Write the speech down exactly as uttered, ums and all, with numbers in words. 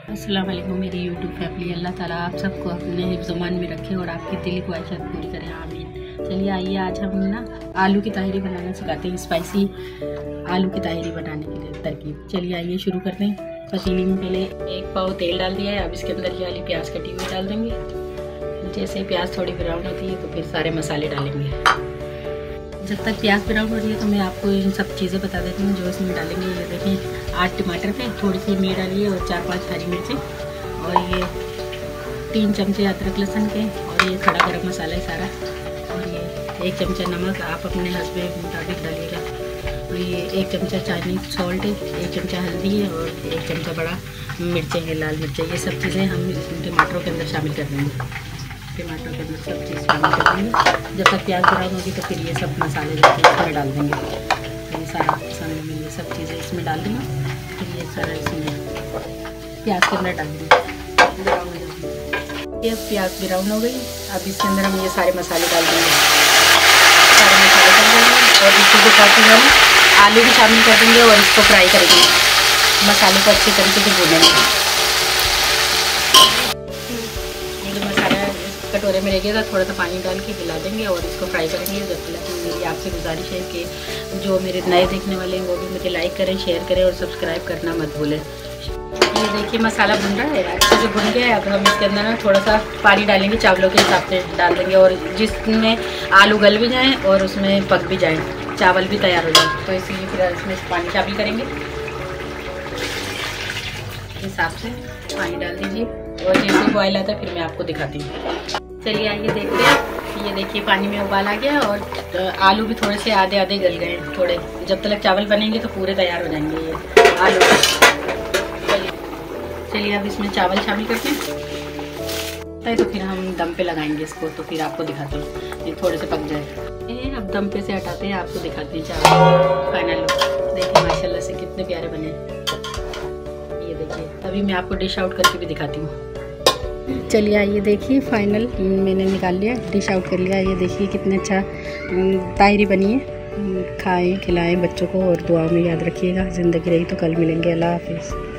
अस्सलाम वालेकुम मेरी यूट्यूब फैमिली। अल्लाह ताला आप सबको अपने हिफ्ज़-ओ-मान में रखे और आपकी दिली ख्वाहिशात पूरी करें, आमीन। चलिए आइए आज हम ना आलू की ताहिरी बनाना सिखाते हैं, स्पाइसी आलू की ताहिरी बनाने के लिए तरकीब। चलिए आइए शुरू करते हैं। पतीली में पहले एक पाव तेल डाल दिया है। अब इसके अंदर ये वाली प्याज कटी हुई डाल देंगे। जैसे प्याज थोड़ी ब्राउन होती है तो फिर सारे मसाले डालेंगे। जब तक प्याज ब्राउन हो रही है तो मैं आपको इन सब चीज़ें बता देती हूँ जो इसमें डालेंगे। ये देखिए आठ टमाटर थे, थोड़ी सी मिर्च डाली है और चार पांच हरी मिर्चें और ये तीन चमचे अदरक लहसुन के और ये खड़ा गरम मसाला है सारा और ये एक चमचा नमक आप अपने हस्बे के मुताबिक डालिएगा और ये एक चमचा चाइनीज सॉल्ट है, एक चमचा हल्दी है और एक चमचा बड़ा मिर्चें हैं, लाल मिर्चें। ये सब चीज़ें हम इसमें टमाटरों के अंदर शामिल कर देंगे। टमाटर के अंदर सब चीज़ शामिल कर देंगे। जब तक प्याज ब्राउन होगी तो फिर ये सब मसाले इसमें डाल देंगे। ये सारा मसाले में ये सब चीज़ें इसमें डाल देंगे। फिर ये सारा इसमें प्याज के अंदर डाल देंगे। ब्राउन हो जाएगी। ये प्याज ब्राउन हो गई। अब इसके अंदर हम ये सारे मसाले डाल देंगे। सारे मसाले डाल देंगे और इसी के साथ ही हम आलू भी शामिल कर देंगे और इसको फ्राई करेंगे। मसाले को अच्छे तरीके से भूनेंगे। कटोरे में रहेगा थोड़ा सा पानी डाल के हिला देंगे और इसको फ्राई करेंगे। जब तक मेरी आपसे गुजारिश है कि जो मेरे नए देखने वाले हैं वो भी मुझे लाइक करें, शेयर करें और सब्सक्राइब करना मत भूलें। ये देखिए मसाला भुन रहा है, अच्छे से भुन गया है। अब हम इसके अंदर ना थोड़ा सा पानी डालेंगे, चावलों के हिसाब से डाल देंगे और जिसमें आलू गल भी जाएँ और उसमें पक भी जाएँ, चावल भी तैयार हो जाए। तो इसीलिए फिर इसमें पानी शामिल करेंगे। हिसाब से पानी डाल दीजिए और जैसे बॉयल आता है फिर मैं आपको दिखाती हूँ। चलिए आइए देखते हैं। ये देखिए पानी में उबाल आ गया और आलू भी थोड़े से आधे आधे गल गए थोड़े। जब तक चावल बनेंगे तो पूरे तैयार हो जाएंगे ये आलू। चलिए चलिए अब इसमें चावल शामिल करते हैं तो फिर हम दम पे लगाएंगे इसको। तो फिर आपको दिखाते हैं ये थोड़े से पक जाए। ये अब दम पे से हटाते हैं, आपको दिखाते हैं चावल फाइनल लुक। देखिए माशाल्लाह से कितने प्यारे बने। ये देखिए अभी मैं आपको डिश आउट करके भी दिखाती हूँ। चलिए आइए देखिए फाइनल मैंने निकाल लिया, डिश आउट कर लिया। ये देखिए कितने अच्छा ताहिरी बनी है। खाएं खिलाएं बच्चों को और दुआओं में याद रखिएगा। ज़िंदगी रही तो कल मिलेंगे। अल्लाह हाफिज़।